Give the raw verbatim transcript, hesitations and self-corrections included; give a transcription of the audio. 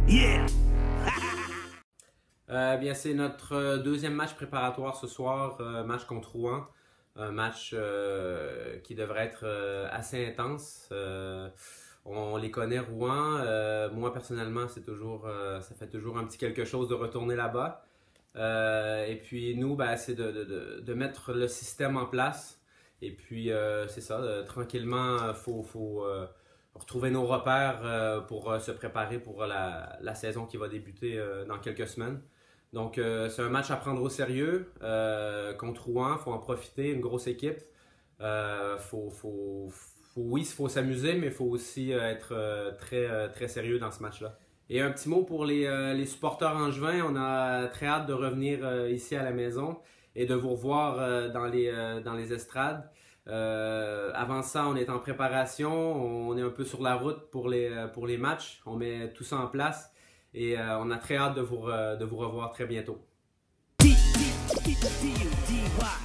Yeah! Euh, bien, c'est notre deuxième match préparatoire ce soir, euh, match contre Rouen. Un match euh, qui devrait être euh, assez intense. Euh, on les connaît, Rouen. Euh, moi, personnellement, c'est toujours, euh, ça fait toujours un petit quelque chose de retourner là-bas. Euh, et puis, nous, ben, c'est de, de, de mettre le système en place. Et puis, euh, c'est ça, euh, tranquillement, il faut, faut euh, retrouver nos repères euh, pour euh, se préparer pour la, la saison qui va débuter euh, dans quelques semaines. Donc, euh, c'est un match à prendre au sérieux euh, contre Rouen. Il faut en profiter, une grosse équipe. Euh, faut, faut, faut, oui, il faut s'amuser, mais il faut aussi euh, être euh, très, euh, très sérieux dans ce match-là. Et un petit mot pour les, euh, les supporters angevins. On a très hâte de revenir euh, ici à la maison et de vous revoir euh, dans, les, euh, dans les estrades. Euh, avant ça, on est en préparation. On est un peu sur la route pour les, pour les matchs. On met tout ça en place. Et euh, on a très hâte de vous, de vous revoir très bientôt. D D D D D Y